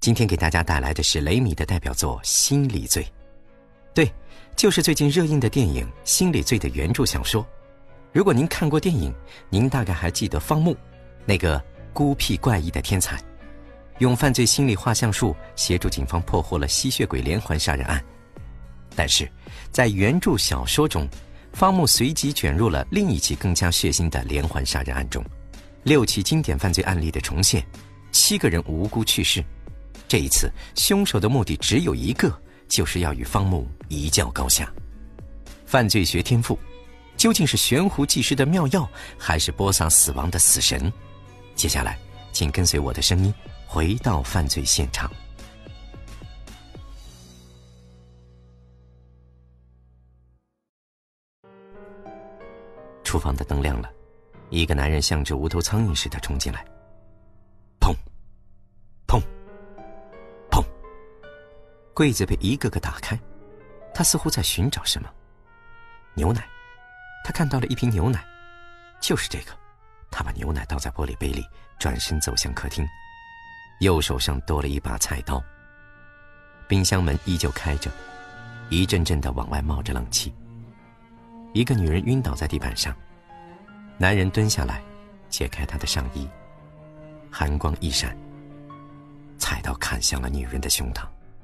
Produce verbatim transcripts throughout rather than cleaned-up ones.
今天给大家带来的是雷米的代表作《心理罪》，对，就是最近热映的电影《心理罪》的原著小说。如果您看过电影，您大概还记得方木，那个孤僻怪异的天才，用犯罪心理画像术协助警方破获了吸血鬼连环杀人案。但是在原著小说中，方木随即卷入了另一起更加血腥的连环杀人案中，六起经典犯罪案例的重现，七个人无辜去世。这一次凶手的目的只有一个，就是要与方木一较高下。犯罪学天赋究竟是悬壶济世的妙药，还是播撒死亡的死神？接下来请跟随我的声音回到犯罪现场。厨房的灯亮了，一个男人像只无头苍蝇似的冲进来，砰砰砰，柜子被一个个打开，他似乎在寻找什么。牛奶，他看到了一瓶牛奶，就是这个。他把牛奶倒在玻璃杯里，转身走向客厅，右手上多了一把菜刀。冰箱门依旧开着，一阵阵的往外冒着冷气。一个女人晕倒在地板上，男人蹲下来解开她的上衣，寒光一闪，菜刀砍向了女人的胸膛。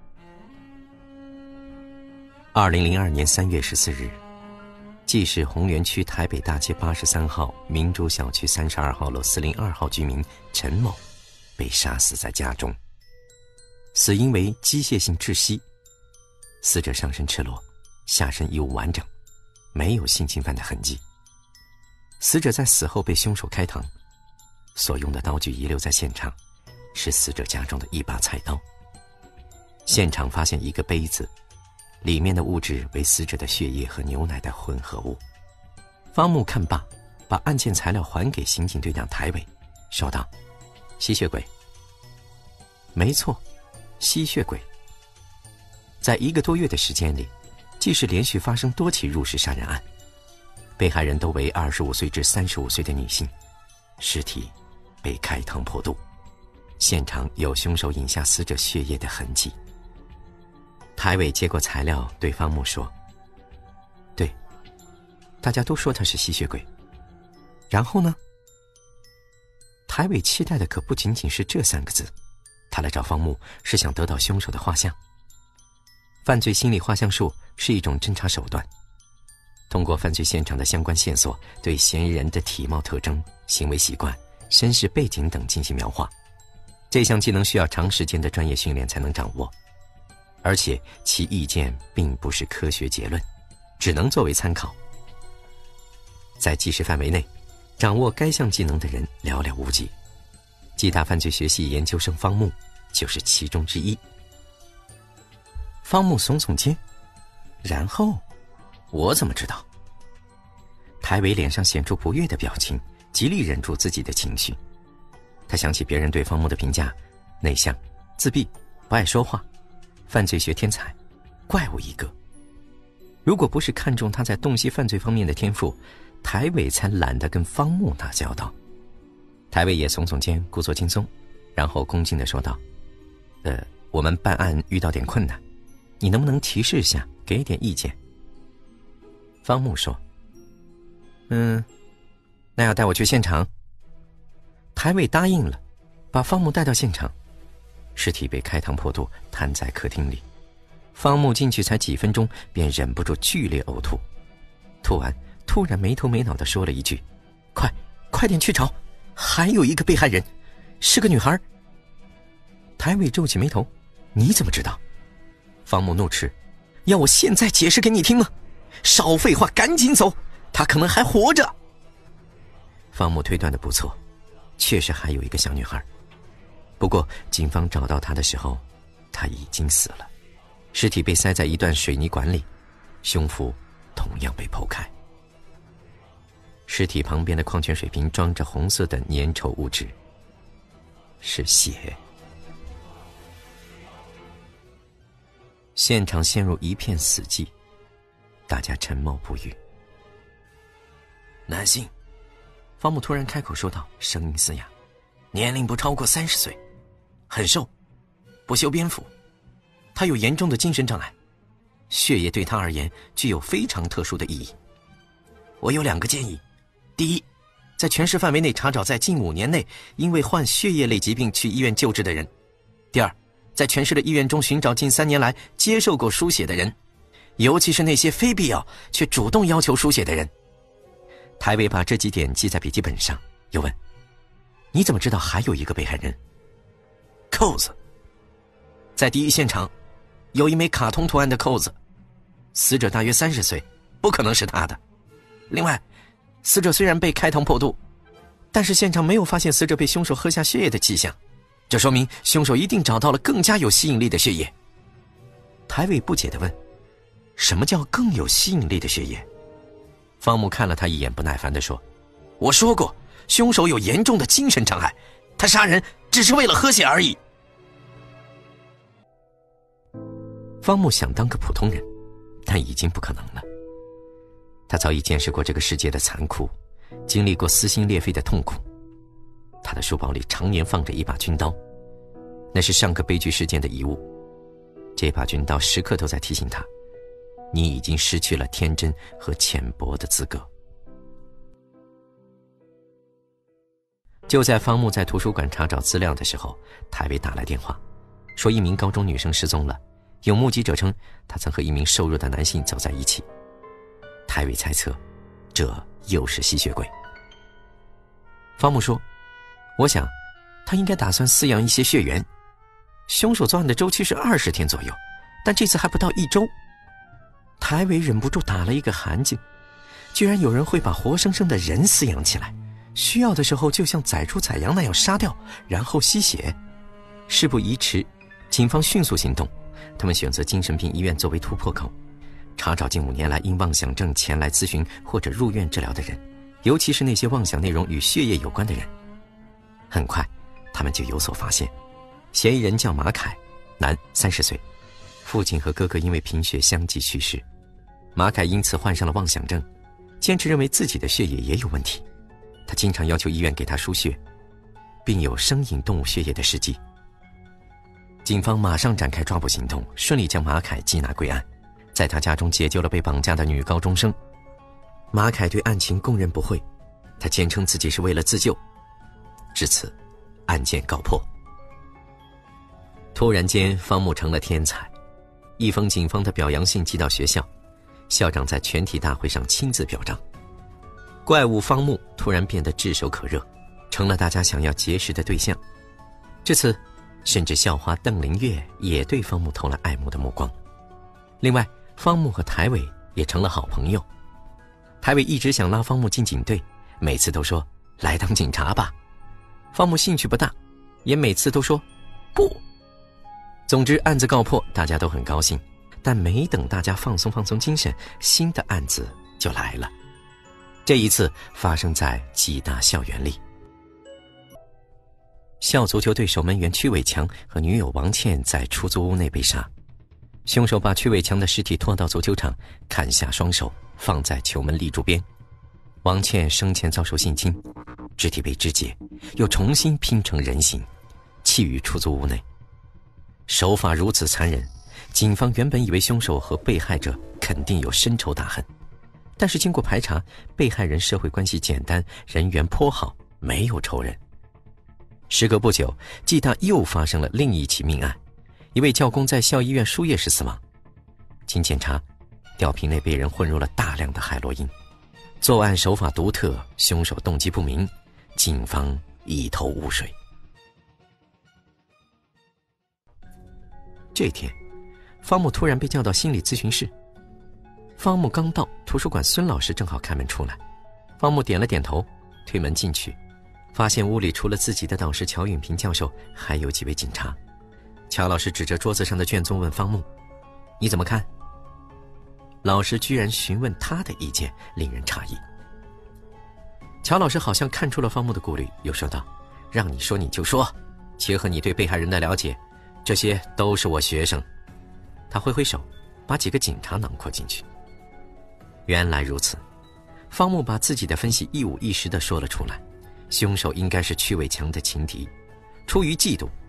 二零零二年三月十四日，济市红园区台北大街八十三号明珠小区三十二号楼四零二号居民陈某被杀死在家中，死因为机械性窒息。死者上身赤裸，下身衣物完整，没有性侵犯的痕迹。死者在死后被凶手开膛，所用的刀具遗留在现场，是死者家中的一把菜刀。现场发现一个杯子，里面的物质为死者的血液和牛奶的混合物。方木看罢，把案件材料还给刑警队长台伟，说道：吸血鬼。没错，吸血鬼。在一个多月的时间里，济市连续发生多起入室杀人案，被害人都为二十五岁至三十五岁的女性，尸体被开膛破肚，现场有凶手饮下死者血液的痕迹。台伟接过材料对方木说：对，大家都说他是吸血鬼。然后呢？台伟期待的可不仅仅是这三个字，他来找方木是想得到凶手的画像。犯罪心理画像术是一种侦查手段，通过犯罪现场的相关线索，对嫌疑人的体貌特征、行为习惯、身世背景等进行描画。这项技能需要长时间的专业训练才能掌握，而且其意见并不是科学结论，只能作为参考。在济市范围内，掌握该项技能的人寥寥无几，暨大犯罪学系研究生方木就是其中之一。方木耸耸肩，然后我怎么知道？台伟脸上显出不悦的表情，极力忍住自己的情绪。他想起别人对方木的评价：内向、自闭、不爱说话，犯罪学天才，怪物一个。如果不是看中他在洞悉犯罪方面的天赋，台伟才懒得跟方木打交道。台伟也耸耸肩，故作轻松，然后恭敬地说道：呃，我们办案遇到点困难，你能不能提示一下，给点意见？方木说：嗯，那要带我去现场？台伟答应了，把方木带到现场。尸体被开膛破肚，瘫在客厅里。方木进去才几分钟，便忍不住剧烈呕吐，吐完突然没头没脑地说了一句：快快点去找，还有一个被害人，是个女孩。台伟皱起眉头：你怎么知道？方木怒斥：要我现在解释给你听吗？少废话，赶紧走，她可能还活着。方木推断的不错，确实还有一个小女孩，不过警方找到她的时候，她已经死了，尸体被塞在一段水泥管里，胸腹同样被剖开。尸体旁边的矿泉水瓶装着红色的粘稠物质，是血。现场陷入一片死寂，大家沉默不语。男性，方木突然开口说道，声音嘶哑，年龄不超过三十岁，很瘦， 不修边幅，他有严重的精神障碍，血液对他而言具有非常特殊的意义。我有两个建议：第一，在全市范围内查找在近五年内因为患血液类疾病去医院救治的人；第二，在全市的医院中寻找近三年来接受过输血的人，尤其是那些非必要却主动要求输血的人。台伟把这几点记在笔记本上，又问：你怎么知道还有一个被害人？扣子。在第一现场有一枚卡通图案的扣子，死者大约三十岁，不可能是他的。另外，死者虽然被开膛破肚，但是现场没有发现死者被凶手喝下血液的迹象，这说明凶手一定找到了更加有吸引力的血液。台伟不解地问：什么叫更有吸引力的血液？方木看了他一眼，不耐烦地说：我说过，凶手有严重的精神障碍，他杀人只是为了喝血而已。方木想当个普通人，但已经不可能了。他早已见识过这个世界的残酷，经历过撕心裂肺的痛苦。他的书包里常年放着一把军刀，那是上个悲剧事件的遗物。这把军刀时刻都在提醒他，你已经失去了天真和浅薄的资格。就在方木在图书馆查找资料的时候，台伟打来电话，说一名高中女生失踪了，有目击者称她曾和一名瘦弱的男性走在一起。台伟猜测，这又是吸血鬼。方木说：我想他应该打算饲养一些血源，凶手作案的周期是二十天左右，但这次还不到一周。台伟忍不住打了一个寒噤，居然有人会把活生生的人饲养起来，需要的时候就像宰猪宰羊那样杀掉，然后吸血。事不宜迟，警方迅速行动，他们选择精神病医院作为突破口，查找近五年来因妄想症前来咨询或者入院治疗的人，尤其是那些妄想内容与血液有关的人。很快他们就有所发现，嫌疑人叫马凯，男，三十岁，父亲和哥哥因为贫血相继去世。马凯因此患上了妄想症，坚持认为自己的血液也有问题，他经常要求医院给他输血，并有生饮动物血液的事迹。警方马上展开抓捕行动，顺利将马凯缉拿归案，在他家中解救了被绑架的女高中生。马凯对案情供认不讳，他坚称自己是为了自救。至此，案件告破。突然间，方木成了天才，一封警方的表扬信寄到学校，校长在全体大会上亲自表彰。怪物方木突然变得炙手可热，成了大家想要结识的对象。至此，甚至校花邓玲月也对方木投来爱慕的目光。另外，方木和台伟也成了好朋友。台伟一直想拉方木进警队，每次都说来当警察吧。方木兴趣不大，也每次都说不。总之，案子告破，大家都很高兴。但没等大家放松放松精神，新的案子就来了。这一次发生在暨大校园里。校足球队守门员屈伟强和女友王倩在出租屋内被杀，凶手把屈伟强的尸体拖到足球场，砍下双手放在球门立柱边。王倩生前遭受性侵，肢体被肢解，又重新拼成人形，弃于出租屋内。手法如此残忍，警方原本以为凶手和被害者肯定有深仇大恨，但是经过排查，被害人社会关系简单，人缘颇好，没有仇人。时隔不久，暨大又发生了另一起命案，一位教工在校医院输液时死亡。经检查，吊瓶内被人混入了大量的海洛因。作案手法独特，凶手动机不明，警方一头雾水。这天，方木突然被叫到心理咨询室。方木刚到，图书馆孙老师正好开门出来。方木点了点头，推门进去，发现屋里除了自己的导师乔允平教授，还有几位警察。乔老师指着桌子上的卷宗问方木：你怎么看？老师居然询问他的意见，令人诧异。乔老师好像看出了方木的顾虑，又说道：让你说你就说，结合你对被害人的了解，这些都是我学生。他挥挥手，把几个警察囊括进去。原来如此，方木把自己的分析一五一十地说了出来。凶手应该是屈伟强的情敌，出于嫉妒，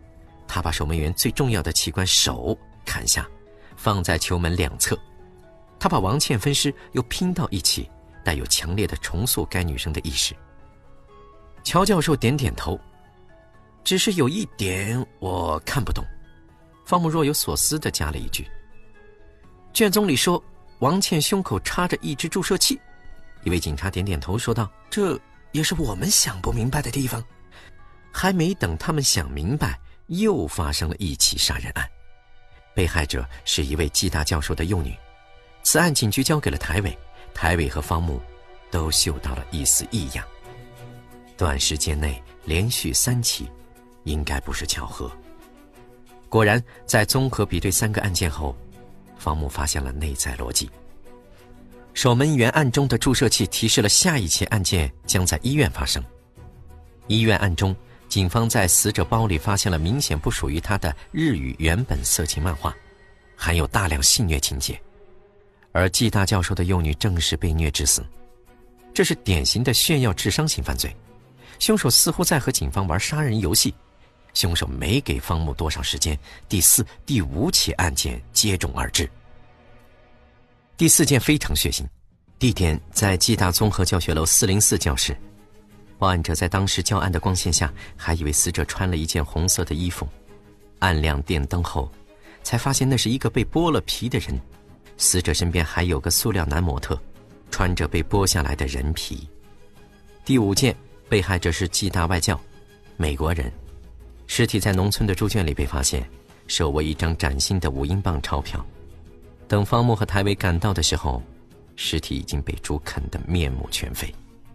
他把守门员最重要的器官手砍下，放在球门两侧。他把王倩分尸又拼到一起，带有强烈的重塑该女生的意识。乔教授点点头，只是有一点我看不懂。方木若有所思地加了一句：卷宗里说王倩胸口插着一支注射器。一位警察点点头说道：这也是我们想不明白的地方。还没等他们想明白，又发生了一起杀人案。被害者是一位暨大教授的幼女，此案警局交给了台委，台委和方木都嗅到了一丝异样。短时间内连续三起，应该不是巧合。果然，在综合比对三个案件后，方木发现了内在逻辑。守门员案中的注射器提示了下一起案件将在医院发生。医院案中，警方在死者包里发现了明显不属于他的日语原本色情漫画，含有大量性虐情节。而暨大教授的幼女正是被虐致死，这是典型的炫耀智商型犯罪。凶手似乎在和警方玩杀人游戏，凶手没给方木多少时间，第四、第五起案件接踵而至。第四件非常血腥，地点在暨大综合教学楼四零四教室。报案者在当时较暗的光线下，还以为死者穿了一件红色的衣服，按亮电灯后，才发现那是一个被剥了皮的人。死者身边还有个塑料男模特，穿着被剥下来的人皮。第五件，被害者是暨大外教，美国人，尸体在农村的猪圈里被发现，手握一张崭新的五英镑钞票。等方木和台委赶到的时候，尸体已经被猪啃得面目全非。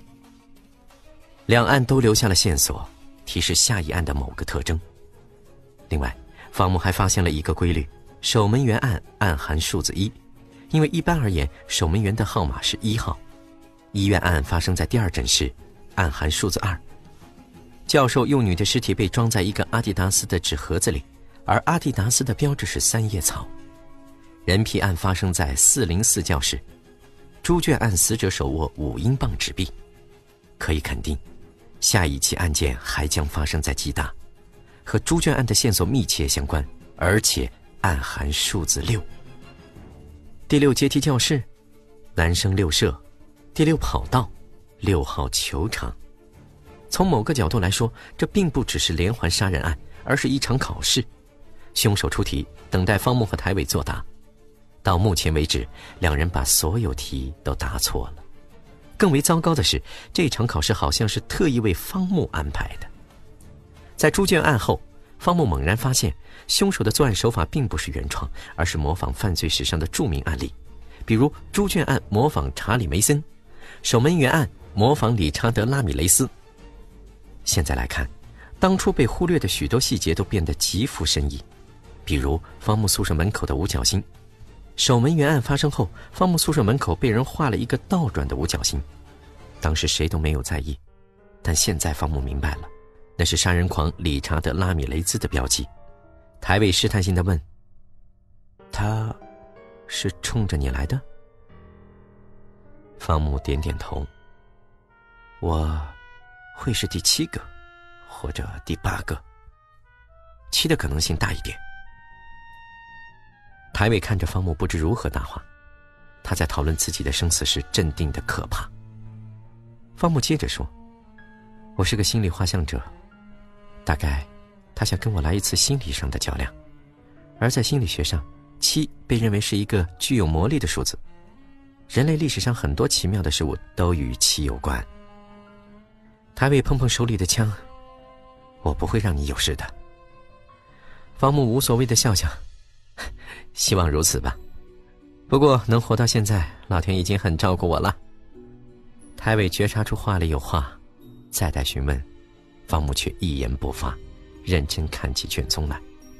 两案都留下了线索，提示下一案的某个特征。另外，方木还发现了一个规律：守门员案暗含数字一，因为一般而言，守门员的号码是一号。医院案发生在第二诊室，暗含数字二。教授幼女的尸体被装在一个阿迪达斯的纸盒子里，而阿迪达斯的标志是三叶草。人皮案发生在四零四教室，猪圈案死者手握五英镑纸币。可以肯定，下一起案件还将发生在暨大，和猪圈案的线索密切相关，而且暗含数字六。第六阶梯教室，男生六舍，第六跑道，六号球场。从某个角度来说，这并不只是连环杀人案，而是一场考试。凶手出题，等待方木和台委作答。到目前为止，两人把所有题都答错了。更为糟糕的是，这场考试好像是特意为方木安排的。在猪圈案后，方木猛然发现，凶手的作案手法并不是原创，而是模仿犯罪史上的著名案例，比如猪圈案模仿查理·梅森，守门员案模仿理查德·拉米雷斯。现在来看，当初被忽略的许多细节都变得极富深意，比如方木宿舍门口的五角星。守门员案发生后，方木宿舍门口被人画了一个倒转的五角星，当时谁都没有在意，但现在方木明白了，那是杀人狂理查德·拉米雷兹的标记。台委试探性地问：他是冲着你来的？方木点点头。我会是第七个，或者第八个，七的可能性大一点。台委看着方木不知如何答话，他在讨论自己的生死时镇定的可怕。方木接着说：我是个心理画像者，大概他想跟我来一次心理上的较量。而在心理学上，七被认为是一个具有魔力的数字，人类历史上很多奇妙的事物都与七有关。台委碰碰手里的枪，我不会让你有事的。方木无所谓的笑笑，希望如此吧。不过能活到现在，老天已经很照顾我了。台委觉察出话里有话，再待询问，方木却一言不发，认真看起卷宗来。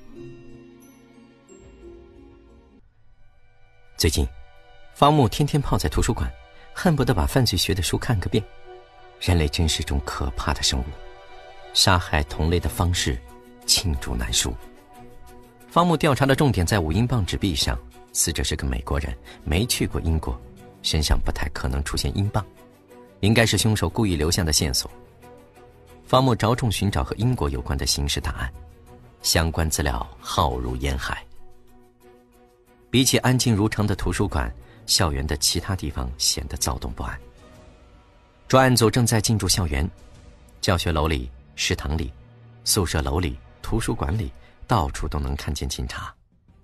最近，方木天天泡在图书馆，恨不得把犯罪学的书看个遍。人类真是种可怕的生物，杀害同类的方式罄竹难书。方木调查的重点在五英镑纸币上，死者是个美国人，没去过英国，身上不太可能出现英镑，应该是凶手故意留下的线索。方木着重寻找和英国有关的刑事档案， 相关资料浩如烟海。比起安静如常的图书馆，校园的其他地方显得躁动不安。专案组正在进驻校园，教学楼里、食堂里、宿舍楼里、图书馆里，到处都能看见警察。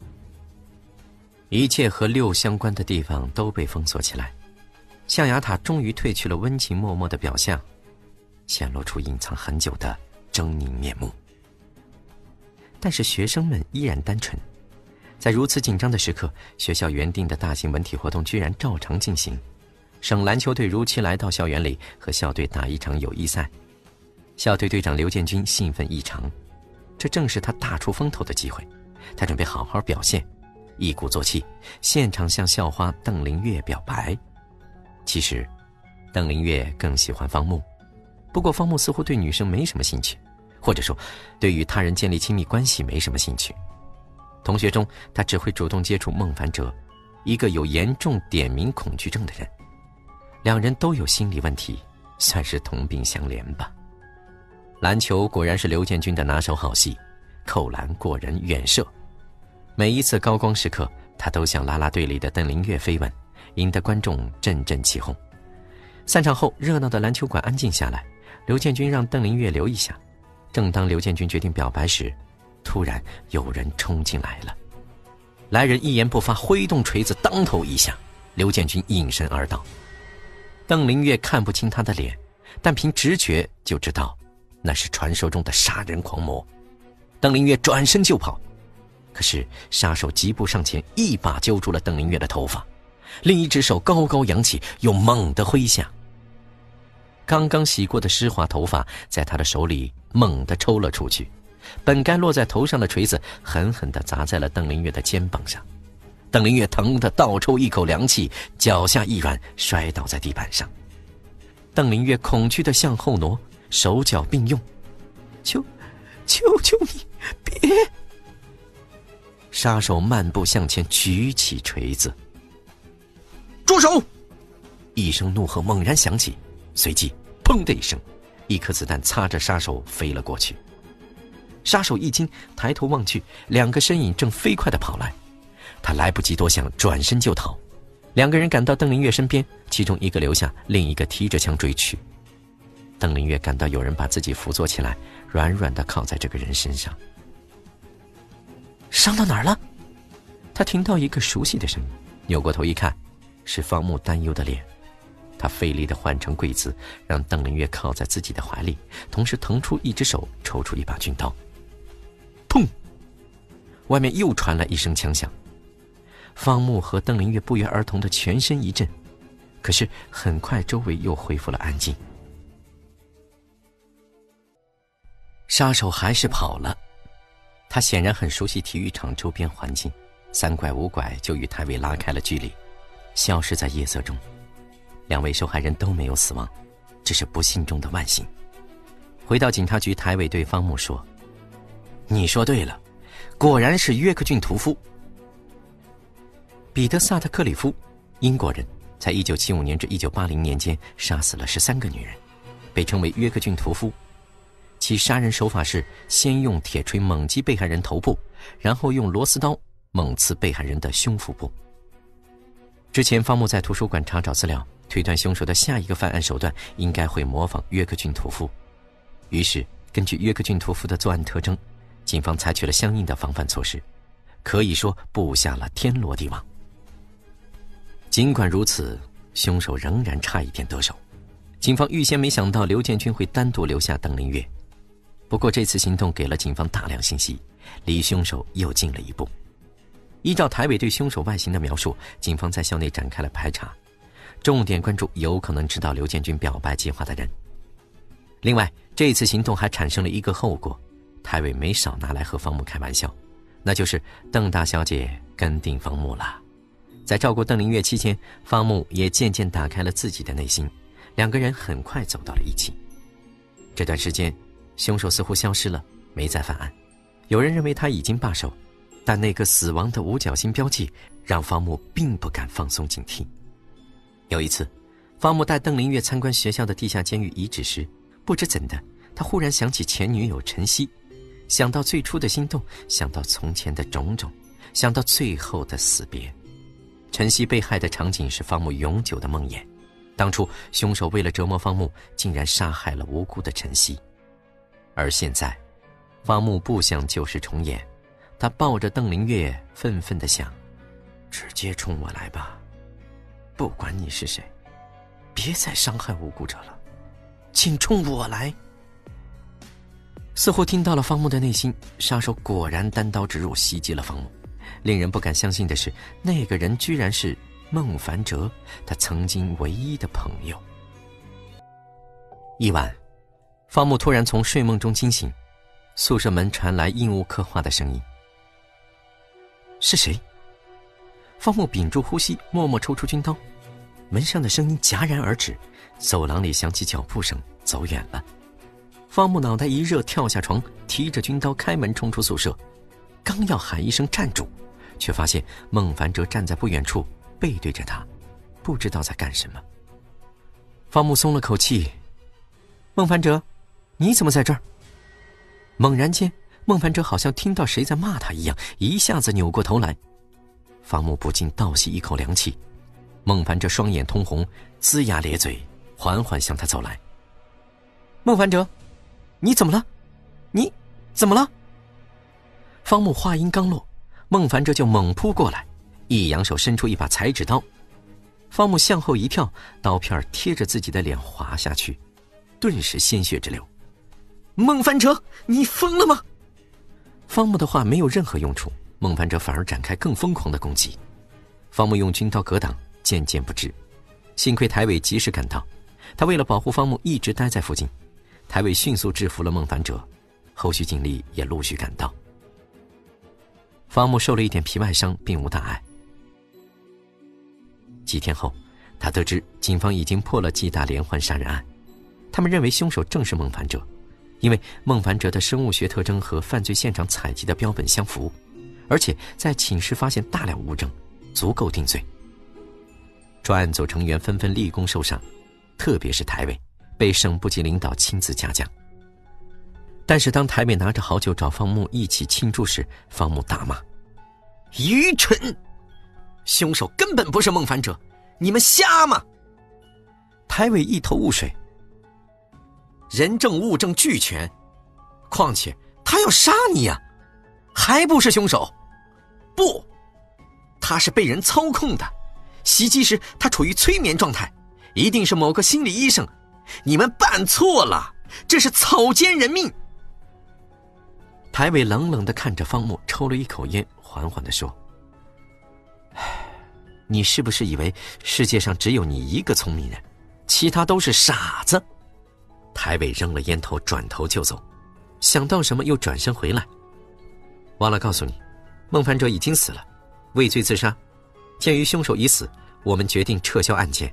一切和六相关的地方都被封锁起来，象牙塔终于褪去了温情脉脉的表象，显露出隐藏很久的狰狞面目。但是学生们依然单纯，在如此紧张的时刻，学校原定的大型文体活动居然照常进行。省篮球队如期来到校园里和校队打一场友谊赛，校队队长刘建军兴奋异常，这正是他大出风头的机会。他准备好好表现，一鼓作气，现场向校花邓玲月表白。其实邓玲月更喜欢方木，不过方木似乎对女生没什么兴趣，或者说对与他人建立亲密关系没什么兴趣。同学中他只会主动接触孟凡哲，一个有严重点名恐惧症的人。两人都有心理问题，算是同病相怜吧。篮球果然是刘建军的拿手好戏，扣篮、过人、远射，每一次高光时刻，他都像啦啦队里的邓玲月飞吻，引得观众阵阵起哄。散场后，热闹的篮球馆安静下来，刘建军让邓玲月留一下。正当刘建军决定表白时，突然有人冲进来了。来人一言不发，挥动锤子当头一下，刘建军应声而倒。邓玲月看不清他的脸，但凭直觉就知道那是传说中的杀人狂魔。邓玲月转身就跑，可是杀手疾步上前，一把揪住了邓玲月的头发，另一只手高高扬起，又猛地挥下。刚刚洗过的湿滑头发在他的手里猛地抽了出去，本该落在头上的锤子狠狠地砸在了邓玲月的肩膀上。邓玲月疼得倒抽一口凉气，脚下一软，摔倒在地板上。邓玲月恐惧地向后挪，手脚并用，求求求你别！杀手漫步向前，举起锤子。住手！一声怒喝猛然响起，随即砰的一声，一颗子弹擦着杀手飞了过去。杀手一惊，抬头望去，两个身影正飞快地跑来。他来不及多想，转身就逃。两个人赶到邓玲月身边，其中一个留下，另一个提着枪追去。邓玲月感到有人把自己扶坐起来，软软地靠在这个人身上。伤到哪儿了？他听到一个熟悉的声音，扭过头一看，是方木担忧的脸。他费力地换成跪姿，让邓玲月靠在自己的怀里，同时腾出一只手，抽出一把军刀。砰！外面又传来一声枪响。方木和邓玲月不约而同的全身一震，可是很快周围又恢复了安静。杀手还是跑了，他显然很熟悉体育场周边环境，三拐五拐就与台委拉开了距离，消失在夜色中。两位受害人都没有死亡，这是不幸中的万幸。回到警察局，台委对方木说：“你说对了，果然是约克郡屠夫。”彼得·萨特克里夫，英国人，在一九七五年至一九八零年间杀死了十三个女人，被称为约克郡屠夫。其杀人手法是先用铁锤猛击被害人头部，然后用螺丝刀猛刺被害人的胸腹部。之前方木在图书馆查找资料，推断凶手的下一个犯案手段应该会模仿约克郡屠夫。于是根据约克郡屠夫的作案特征，警方采取了相应的防范措施，可以说布下了天罗地网。尽管如此，凶手仍然差一点得手。警方预先没想到刘建军会单独留下邓玲月，不过这次行动给了警方大量信息，离凶手又近了一步。依照台委对凶手外形的描述，警方在校内展开了排查，重点关注有可能知道刘建军表白计划的人。另外，这次行动还产生了一个后果，台委没少拿来和方木开玩笑，那就是邓大小姐跟定方木了。在照顾邓玲月期间，方木也渐渐打开了自己的内心，两个人很快走到了一起。这段时间，凶手似乎消失了，没再犯案。有人认为他已经罢手，但那个死亡的五角星标记让方木并不敢放松警惕。有一次，方木带邓玲月参观学校的地下监狱遗址时，不知怎的，他忽然想起前女友陈曦， 想到最初的心动，想到从前的种种，想到最后的死别。晨曦被害的场景是方木永久的梦魇。当初凶手为了折磨方木，竟然杀害了无辜的晨曦。而现在，方木不想旧事重演，他抱着邓灵月，愤愤地想：直接冲我来吧，不管你是谁，别再伤害无辜者了，请冲我来。似乎听到了方木的内心，杀手果然单刀直入，袭击了方木。令人不敢相信的是，那个人居然是孟凡哲，他曾经唯一的朋友。一晚，方木突然从睡梦中惊醒，宿舍门传来印务刻画的声音。是谁？方木屏住呼吸，默默抽出军刀。门上的声音戛然而止，走廊里响起脚步声，走远了。方木脑袋一热，跳下床，提着军刀开门冲出宿舍。刚要喊一声站住，却发现孟凡哲站在不远处，背对着他，不知道在干什么。方木松了口气：孟凡哲，你怎么在这儿？猛然间，孟凡哲好像听到谁在骂他一样，一下子扭过头来。方木不禁倒吸一口凉气。孟凡哲双眼通红，龇牙咧嘴，缓缓向他走来。孟凡哲，你怎么了？你怎么了？方木话音刚落，孟凡哲就猛扑过来，一扬手伸出一把裁纸刀。方木向后一跳，刀片贴着自己的脸滑下去，顿时鲜血直流。孟凡哲，你疯了吗？方木的话没有任何用处，孟凡哲反而展开更疯狂的攻击。方木用军刀格挡，渐渐不治。幸亏台伟及时赶到，他为了保护方木一直待在附近。台伟迅速制服了孟凡哲，后续警力也陆续赶到。方木受了一点皮外伤，并无大碍。几天后，他得知警方已经破了季大连环杀人案，他们认为凶手正是孟凡哲，因为孟凡哲的生物学特征和犯罪现场采集的标本相符，而且在寝室发现大量物证，足够定罪。专案组成员纷纷立功受赏，特别是台伟被省部级领导亲自嘉奖。但是当台伟拿着好酒找方木一起庆祝时，方木大骂：愚蠢！凶手根本不是孟凡哲，你们瞎吗？台伟一头雾水，人证物证俱全，况且他要杀你呀、啊，还不是凶手？不，他是被人操控的，袭击时他处于催眠状态，一定是某个心理医生，你们办错了，这是草菅人命。台伟冷冷地看着方木，抽了一口烟，缓缓地说：你是不是以为世界上只有你一个聪明人，其他都是傻子？台伟扔了烟头，转头就走，想到什么又转身回来。忘了告诉你，孟凡哲已经死了，畏罪自杀。鉴于凶手已死，我们决定撤销案件。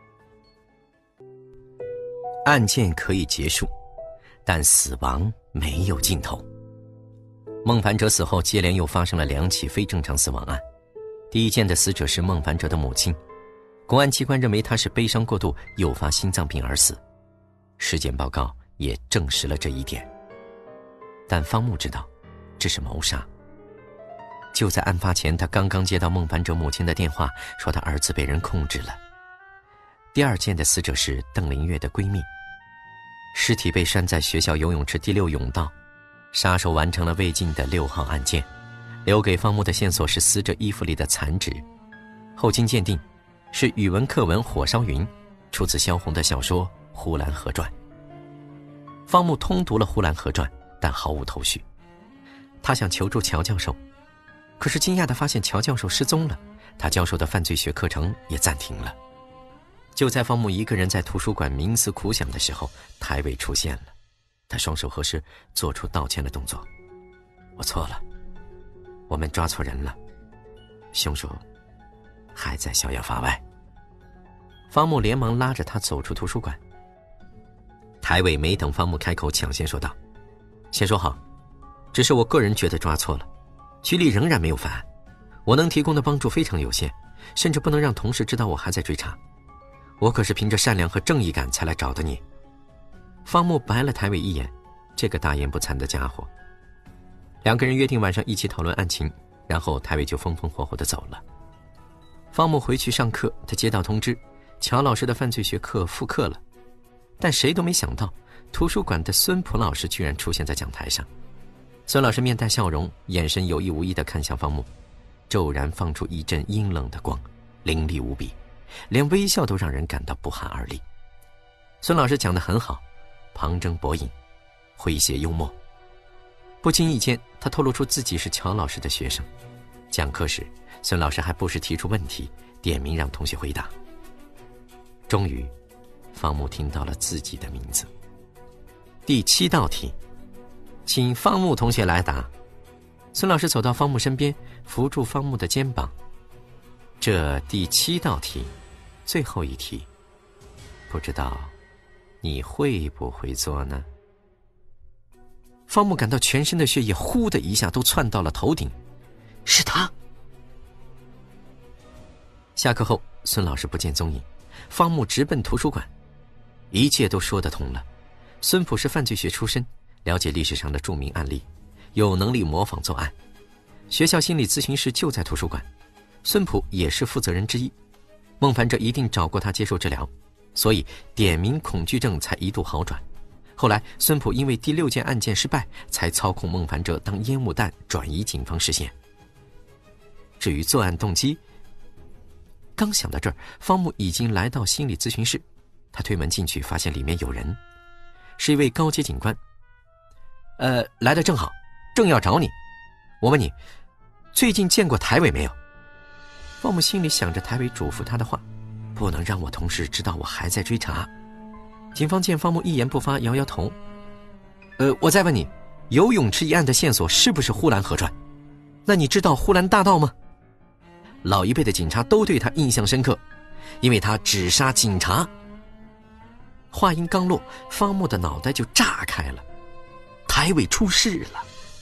案件可以结束，但死亡没有尽头。孟凡哲死后，接连又发生了两起非正常死亡案。第一件的死者是孟凡哲的母亲，公安机关认为他是悲伤过度诱发心脏病而死，尸检报告也证实了这一点。但方木知道这是谋杀。就在案发前，他刚刚接到孟凡哲母亲的电话，说他儿子被人控制了。第二件的死者是邓灵月的闺蜜，尸体被拴在学校游泳池第六甬道。杀手完成了未尽的六号案件，留给方木的线索是死者衣服里的残纸，后经鉴定是语文课文《火烧云》，出自萧红的小说《呼兰河传》。方木通读了《呼兰河传》，但毫无头绪。他想求助乔教授，可是惊讶地发现乔教授失踪了，他教授的犯罪学课程也暂停了。就在方木一个人在图书馆冥思苦想的时候，台伟出现了。他双手合十，做出道歉的动作。我错了，我们抓错人了，凶手还在逍遥法外。方木连忙拉着他走出图书馆。台伟没等方木开口，抢先说道：先说好，只是我个人觉得抓错了，局里仍然没有犯案，我能提供的帮助非常有限，甚至不能让同事知道我还在追查。我可是凭着善良和正义感才来找的你。方木白了台伟一眼，这个大言不惭的家伙， 两个人约定晚上一起讨论案情，然后台伟就风风火火地走了。方木回去上课，他接到通知，乔老师的犯罪学课复课了，但谁都没想到，图书馆的孙普老师居然出现在讲台上。孙老师面带笑容，眼神有意无意地看向方木，骤然放出一阵阴冷的光，凌厉无比，连微笑都让人感到不寒而栗。孙老师讲得很好，旁征博引，诙谐幽默。不经意间，他透露出自己是乔老师的学生。讲课时，孙老师还不时提出问题，点名让同学回答。终于，方木听到了自己的名字。第七道题，请方木同学来答。孙老师走到方木身边，扶住方木的肩膀。这第七道题，最后一题，不知道你会不会做呢？方木感到全身的血液呼的一下都窜到了头顶。是他。下课后，孙老师不见踪影，方木直奔图书馆。一切都说得通了。孙普是犯罪学出身，了解历史上的著名案例，有能力模仿作案。学校心理咨询室就在图书馆，孙普也是负责人之一。孟凡哲一定找过他接受治疗，所以点名恐惧症才一度好转。后来孙普因为第六件案件失败，才操控孟凡哲当烟雾弹转移警方视线。至于作案动机，刚想到这儿，方木已经来到心理咨询室。他推门进去，发现里面有人，是一位高阶警官。呃，来得正好，正要找你。我问你，最近见过台伟没有？方木心里想着台伟嘱咐他的话，不能让我同事知道我还在追查。警方见方木一言不发，摇摇头。呃，我再问你，游泳池一案的线索是不是呼兰河传？那你知道呼兰大道吗？老一辈的警察都对他印象深刻，因为他只杀警察。话音刚落，方木的脑袋就炸开了，台伟出事了。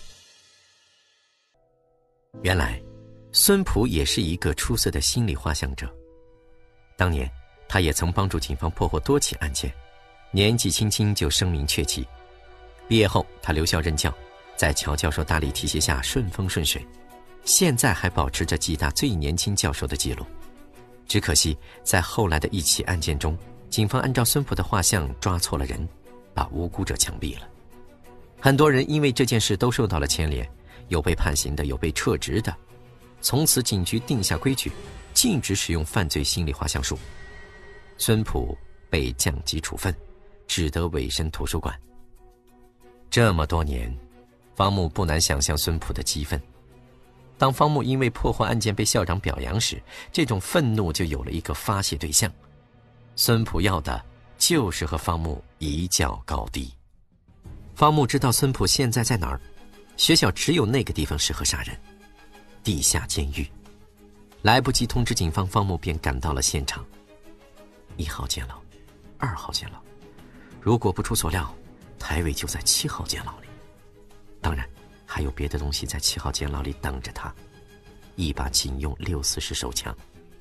原来孙普也是一个出色的心理画像者，当年他也曾帮助警方破获多起案件，年纪轻轻就声名鹊起。毕业后他留校任教，在乔教授大力提携下顺风顺水，现在还保持着暨大最年轻教授的记录。只可惜在后来的一起案件中，警方按照孙普的画像抓错了人，把无辜者枪毙了。很多人因为这件事都受到了牵连，有被判刑的，有被撤职的。从此警局定下规矩，禁止使用犯罪心理画像术。孙普被降级处分，只得委身图书馆。这么多年，方木不难想象孙普的激愤。当方木因为破获案件被校长表扬时，这种愤怒就有了一个发泄对象。孙普要的就是和方木一较高低。方木知道孙普现在在哪儿，学校只有那个地方适合杀人，地下监狱。来不及通知警方，方木便赶到了现场。一号监牢，二号监牢，如果不出所料，台伟就在七号监牢里。当然还有别的东西在七号监牢里等着他，一把警用六四式手枪。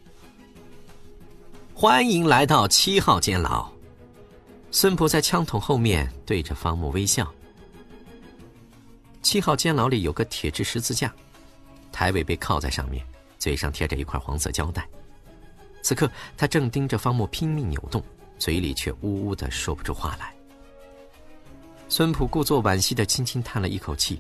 欢迎来到七号监牢。孙普在枪筒后面对着方木微笑。七号监牢里有个铁质十字架，台伟被铐在上面，嘴上贴着一块黄色胶带。此刻他正盯着方木拼命扭动，嘴里却呜呜地说不出话来。孙普故作惋惜地轻轻叹了一口气。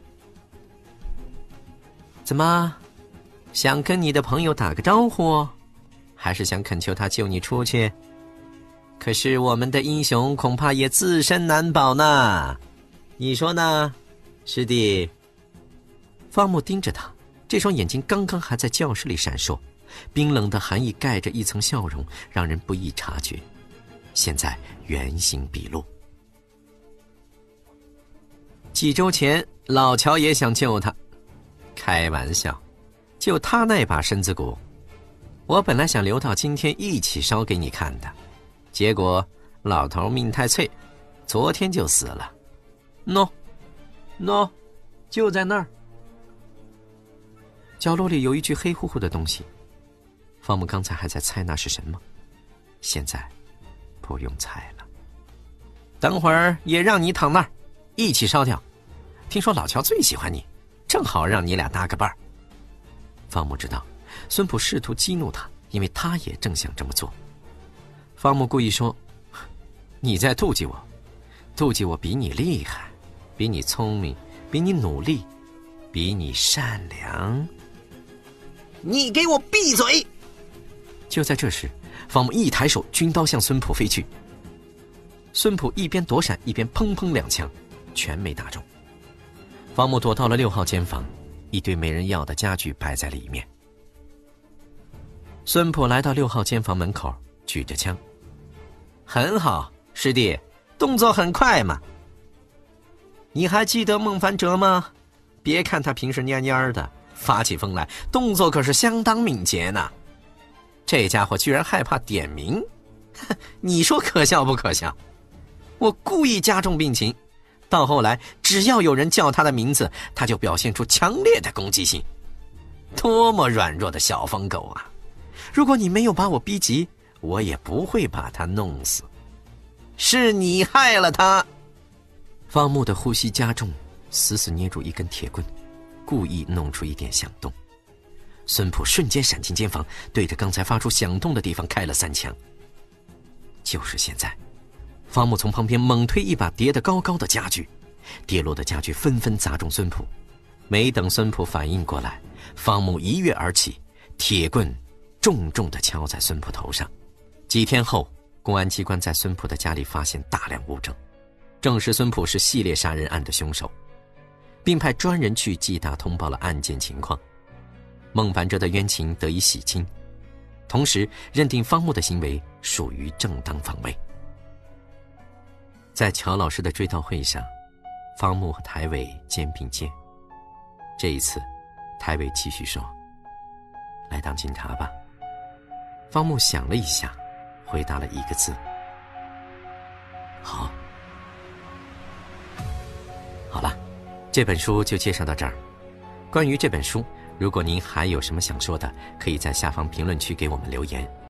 怎么，想跟你的朋友打个招呼，还是想恳求他救你出去？可是我们的英雄恐怕也自身难保呢，你说呢，师弟？方木盯着他，这双眼睛刚刚还在教室里闪烁，冰冷的寒意盖着一层笑容，让人不易察觉。现在原形毕露。几周前老乔也想救他，开玩笑，就他那把身子骨，我本来想留到今天一起烧给你看的，结果老头命太脆，昨天就死了。喏喏，就在那儿。角落里有一具黑乎乎的东西，方木刚才还在猜那是什么，现在不用猜了。等会儿也让你躺那儿一起烧掉，听说老乔最喜欢你， 正好让你俩搭个伴儿。方木知道孙普试图激怒他，因为他也正想这么做。方木故意说：“你在妒忌我，妒忌我比你厉害，比你聪明，比你努力，比你善良。” 你给我闭嘴！ 就在这时，方木一抬手，军刀向孙普飞去。孙普一边躲闪，一边砰砰两枪，全没打中。方木躲到了六号间房，一堆没人要的家具摆在里面。孙普来到六号间房门口，举着枪：“很好，师弟，动作很快嘛。你还记得孟凡哲吗？别看他平时蔫蔫的，发起疯来动作可是相当敏捷呢。这家伙居然害怕点名，你说可笑不可笑？我故意加重病情，到后来只要有人叫他的名字，他就表现出强烈的攻击性。多么软弱的小疯狗啊！如果你没有把我逼急，我也不会把他弄死。是你害了他。”方木的呼吸加重，死死捏住一根铁棍，故意弄出一点响动。孙普瞬间闪进间房，对着刚才发出响动的地方开了三枪。就是现在，方木从旁边猛推一把叠得高高的家具，跌落的家具纷纷砸中孙普。没等孙普反应过来，方木一跃而起，铁棍重重地敲在孙普头上。几天后，公安机关在孙普的家里发现大量物证，证实孙普是系列杀人案的凶手，并派专人去暨大通报了案件情况。孟凡哲的冤情得以洗清，同时认定方木的行为属于正当防卫。在乔老师的追悼会上，方木和台伟肩并肩。这一次，台伟继续说：“来当警察吧。”方木想了一下，回答了一个字：“好。”好了，这本书就介绍到这儿。关于这本书，如果您还有什么想说的，可以在下方评论区给我们留言。